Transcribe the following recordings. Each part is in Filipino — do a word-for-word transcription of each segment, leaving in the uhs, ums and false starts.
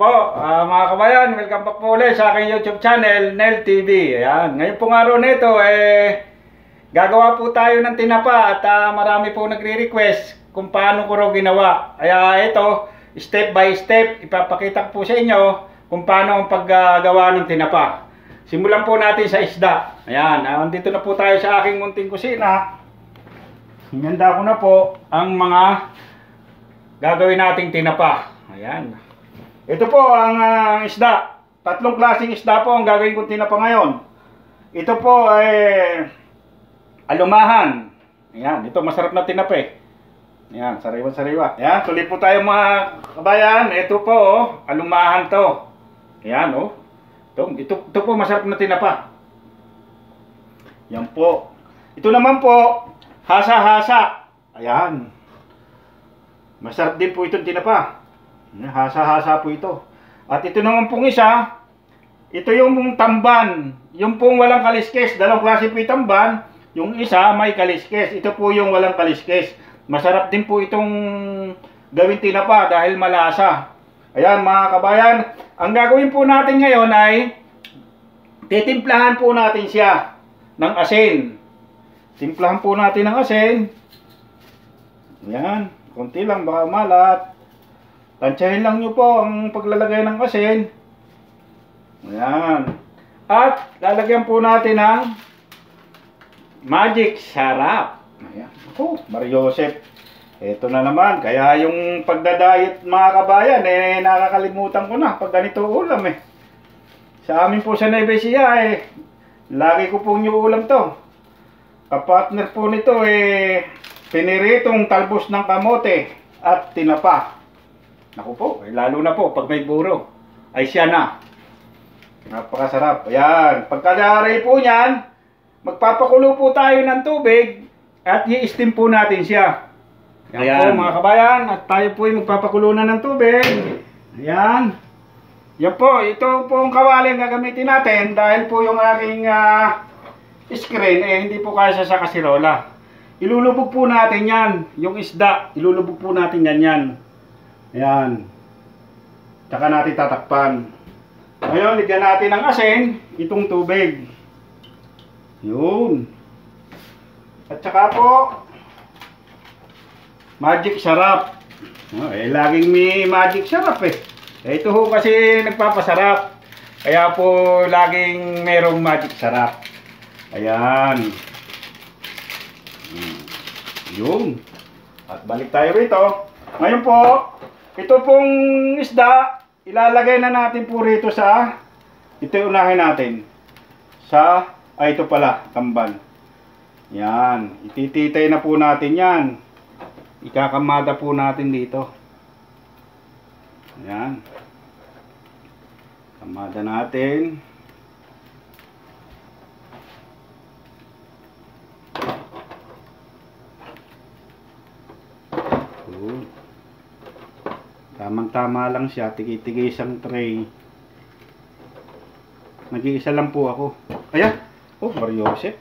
po, ah, mga kabayan, welcome back po ulit sa aking YouTube channel, Nel T V. Ayan, ngayon pong araw nito, eh, gagawa po tayo ng tinapa at ah, marami po nagre-request kung paano ko raw ginawa. Kaya ito, step by step, ipapakita ko po sa inyo kung paano ang paggagawa ng tinapa. Simulan po natin sa isda. Ayan, ah, dito na po tayo sa aking munting kusina. Hinanda ko na po ang mga gagawin nating tinapa. Ayan. Ito po ang uh, isda. Tatlong klaseng isda po ang gagawin kong tinapa ngayon. Ito po ay alumahan. Ayan, ito masarap na tinapa eh. Ayan, sariwa-sariwa. Ayan, tuloy po tayo mga kabayan. Ito po, oh, alumahan to. Ayan, oh. Ito, ito, ito po masarap na tinapa. Yan po. Ito naman po, hasa-hasa. Ayan. Masarap din po itong tinapa. Hasa-hasa po ito. At ito naman pong isa, ito yung tamban. Yung pong walang kaliskes. Dalawang klase po yung tamban. Yung isa may kaliskes. Ito po yung walang kaliskes. Masarap din po itong gawin tinapa dahil malasa. Ayan mga kabayan. Ang gagawin po natin ngayon ay titimplahan po natin siya ng asin. Timplahan po natin ng asin. Ayan. Kunti lang baka malat. Tansyahin lang nyo po ang paglalagay ng asin. Ayan. At lalagyan po natin ng magic sarap. Ayan. Oh, Mariosep. Ito na naman. Kaya yung pagdadayet mga kabayan, eh, nakakalimutan ko na pag ganito ulam eh. Sa amin po sa Nueva Ecija eh, lagi ko pong yung ulam to. Kapartner po nito eh, piniritong talbos ng kamote at tinapa. Naku po, eh, lalo na po pag may buro, ay siya na. Napakasarap. Ayan, pagkadaray po niyan, magpapakulo po tayo ng tubig at i-steam po natin siya. Ayan, Ayan po mga kabayan, at tayo po ay magpapakulo na ng tubig. Ayan. Yan po, ito po ang kawali ang gagamitin natin dahil po yung aking uh, screen eh hindi po kaya sa kasirola. Ilulubog po natin yan, yung isda, ilulubog po natin yan yan. Ayan. Tsaka natin tatakpan. Ngayon, ligyan natin ng asin, itong tubig. Yun. At saka po, magic sarap. Oh, eh, laging may magic sarap eh. Eh, ito ho kasi nagpapasarap. Kaya po, laging merong magic sarap. Ayan. Yun. At balik tayo rito. Ngayon po, ito pong isda, ilalagay na natin po rito sa, ito unahin natin. Sa, ay ito pala, tamban. Yan, itititay na po natin yan. Ikakamada po natin dito. Yan. Kamada natin. Good. Tamang-tama lang siya, tigi-tigi isang tray. Nag-iisa lang po ako. Ayan! Oh, Mariosep.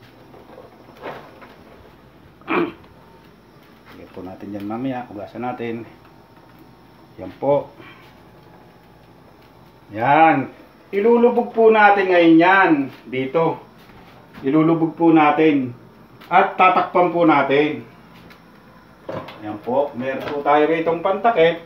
Lagyan po natin yan mamaya. Ugasan natin. Yan po. Yan. Ilulubog po natin ngayon yan. Dito. Ilulubog po natin. At tatakpan po natin. Yan po. Meron po tayo ritong pantakip.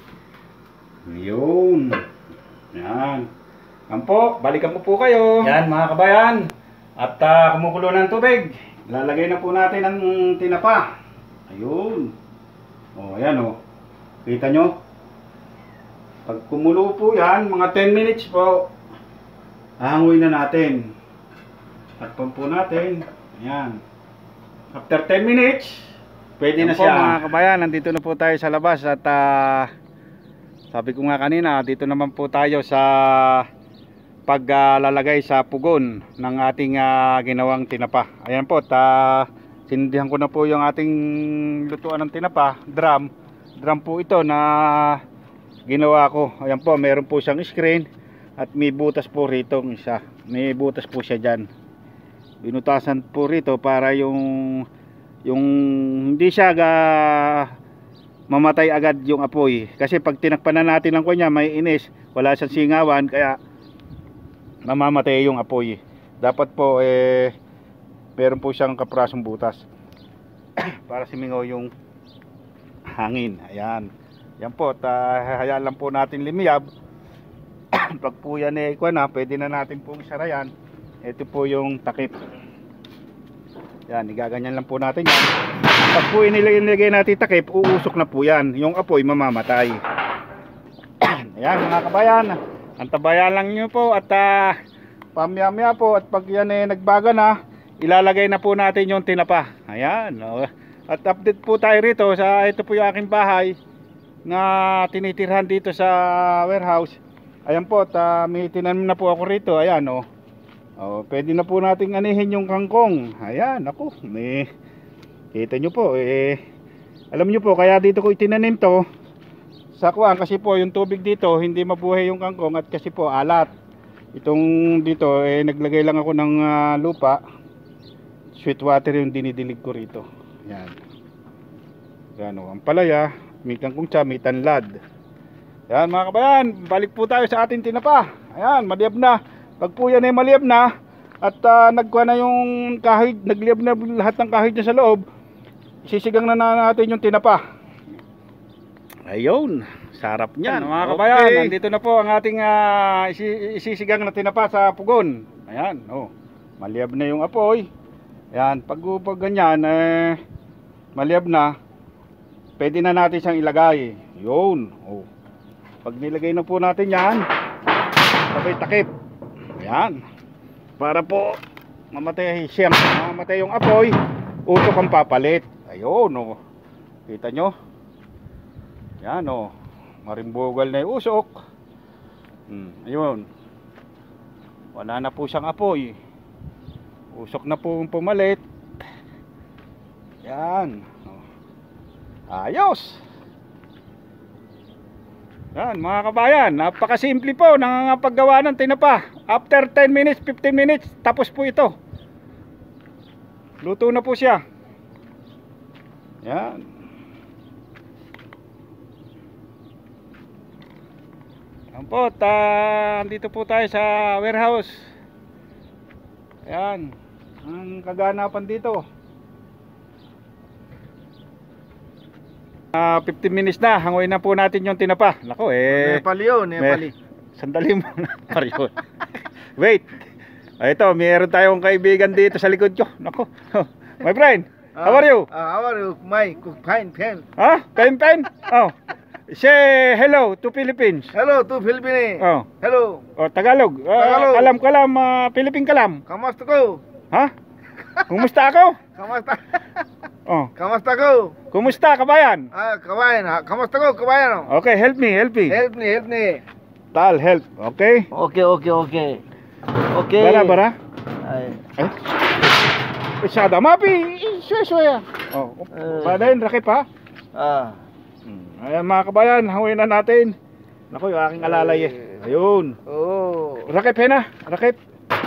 Yun. Yan. Yan po. Balikan po po kayo. Yan mga kabayan. At uh, kumukulo ng tubig. Lalagay na po natin ang tinapa. Ayun. O, ayan o. Kita nyo? Pag kumulo po yan, mga ten minutes po, hangoy na natin. Takpan po natin. Ayan. After ten minutes, pwede yan na po, siya. Mga kabayan, nandito na po tayo sa labas at uh, sabi ko nga kanina, dito naman po tayo sa paglalagay uh, sa pugon ng ating uh, ginawang tinapa. Ayan po, ta sindihan ko na po yung ating lutuan ng tinapa, drum. Drum po ito na ginawa ko. Ayan po, meron po siyang screen at may butas po rito isa. May butas po siya dyan. Binutasan po rito para yung yung hindi siya ga mamatay agad yung apoy. Kasi pag tinakpan na natin ang kanya, may inis, wala siyang singawan, kaya mamamatay yung apoy. Dapat po eh meron po siyang kaprasong butas para simingaw yung hangin. Ayan. Yan po, hayaan lang po natin lumiyab. Pag po yan eh kuha na, pwede na natin pong isara yan. Ito po yung takip. Yan, igaganyan lang po natin yan. Pag po inilagay natin takip, uusok na po yan. Yung apoy mamamatay. Ayan mga kabayan, antabayan lang nyo po at uh, pamaya-maya po, at pag yan eh nagbaga na, ilalagay na po natin yung tinapa. Ayan, oh. At update po tayo rito sa ito po yung aking bahay na tinitirhan dito sa warehouse. Ayan po, at uh, may tinanim na po ako rito. Ayan oh. Oh, pwede na po nating anihin yung kangkong. Ayan, ako, may kita nyo po eh, alam nyo po, kaya dito ko itinanim to sa kuwan, kasi po yung tubig dito hindi mabuhay yung kangkong, at kasi po alat. Itong dito eh naglagay lang ako ng uh, lupa, sweet water yung dinidilig ko rito. Yan. Yan o, ang palaya, may kangkong siya, may tanlad. Yan mga kabayan, balik po tayo sa ating tinapa. Ayan, maliyab na. Pag po yan ay maliyab na, at uh, nagkuha na yung kahoy, nagliyab na lahat ng kahoy dyan sa loob, sisigang na natin yung tinapa. Ayun, sarap niyan mga kabayan. Okay. Nandito na po ang ating uh, isisigang na tinapa sa pugon. Ayan, oh, maliyab na yung apoy. Ayan, pag, pag ganyan eh, maliyab na, pwede na natin siyang ilagay. Yun, oh. Pag nilagay na po natin yan, sabay takip. Ayan, para po mamatay siyang, mamatay yung apoy, usok ang papalit. Ayun oh, kita nyo. Yan oh, marimbugal na yung usok. hmm, Ayun, wala na po siyang apoy, usok na po pumalit. Yan oh. Ayos. Yan mga kabayan, napakasimple po ng paggawa ng tinapa. After ten minutes, fifteen minutes, tapos po ito. Luto na po siya. Yan. Yan po, ta, andito po tayo sa warehouse. Yan, ang kaganapan dito. Uh, fifteen minutes na, hangoy na po natin yung tinapa. Nako eh, Nepali yun, Nepali. Sandali muna, Mario. Wait. Ito, mayroon tayong kaibigan dito sa likod ko. Nako. My friend, how are you? Uh, how are you? My cook fine, fine. Ha? Fine, fine? Oh. Say hello to Philippines. Hello to Philippines. Oh. Hello. Oh, Tagalog. Uh, Tagalog. Kalam kalam, uh, Philippine kalam. Kamusta ko? Ha? Kumusta ako? Kamusta? Oh. Kamusta ko? Kumusta kabayan? Ah, kabayan. Ha? Kamusta ko, kabayan? Okay, help me, help me. Help me, help me. Tal, help. Okay? Okay, okay, okay. Okay. Bara, bara. Ay. Eh? Masyada, mapi. Suya-suya. Oh, badayin, rakip ha? Ah. Hmm. Ayan mga kabayan, hawin na natin. Naku, yung aking alalay eh. Ayun. Oh. Rakip eh na, rakip.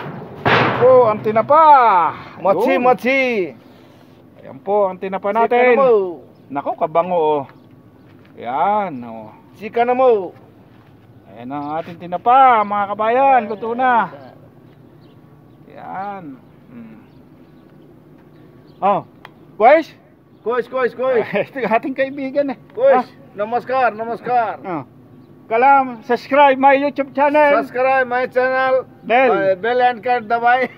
Oh, ang tinapa. Mochi, Ayun. mochi. Ayan po, ang tinapa natin. Chika na mo. Naku, kabango oh. Ayan, oh. Chika na mo. Ayan ang ating tinapa, mga kabayan. Luto na. Ayan. Hmm. Oh, guys. Kois, kois, kois. Ito yung ating kaibigan eh. Kois. Namaskar, namaskar. Ah. Kalam, subscribe my YouTube channel. Subscribe my channel. Nel. Uh, bell and card dabay.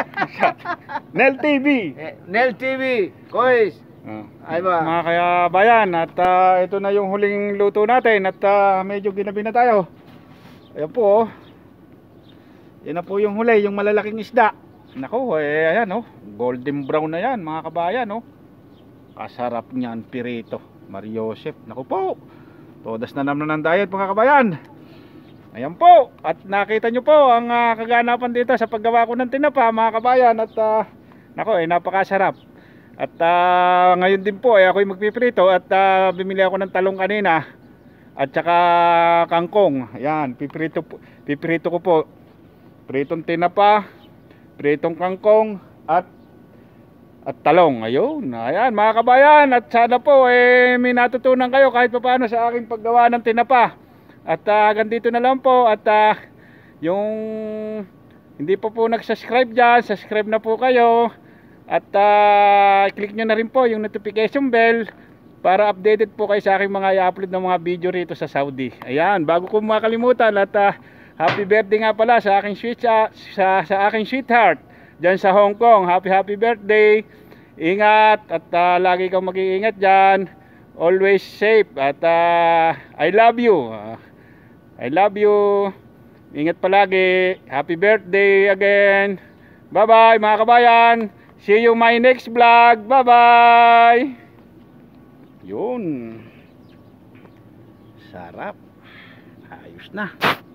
Nel T V. Eh, Nel T V. Kois. Ah. Ay ba? Mga kaya bayan, at uh, ito na yung huling luto natin, at uh, medyo ginabi na tayo. Ayan po oh. Yan na po yung huli, yung malalaking isda. Naku, eh ayan oh, golden brown na yan mga kabayan oh. Kasarap niyan, pirito, Mario Joseph. Naku po, todas na naman ng diet mga kabayan. Ayan po, at nakita nyo po ang uh, kaganapan dito sa paggawa ko ng tinapa mga kabayan. At uh, naku, eh napakasarap. At uh, ngayon din po eh, ako'y magpiprito. At uh, bimili ako ng talong kanina, at saka kangkong. Ayan, piprito, piprito ko po. Pritong tinapa, pritong kangkong, at at talong. Ayun, ayan mga kabayan, at sana po eh may natutunan kayo kahit paano sa aking paggawa ng tinapa. At uh, ganito na lang po, at uh, yung hindi pa po, po nag-subscribe dyan, subscribe na po kayo. At uh, click nyo na rin po yung notification bell para updated po kayo sa aking mga i-upload ng mga video rito sa Saudi. Ayan, bago ko makalimutan, at uh, happy birthday nga pala sa aking sweet, uh, sa, sa aking sweetheart dyan sa Hong Kong. Happy happy birthday. Ingat, at uh, lagi kang mag-iingat dyan. Always safe, at uh, I love you. uh, I love you. Ingat palagi. Happy birthday again. Bye bye mga kabayan. See you my next vlog. Bye bye. Yun. Sarap. Ayos na.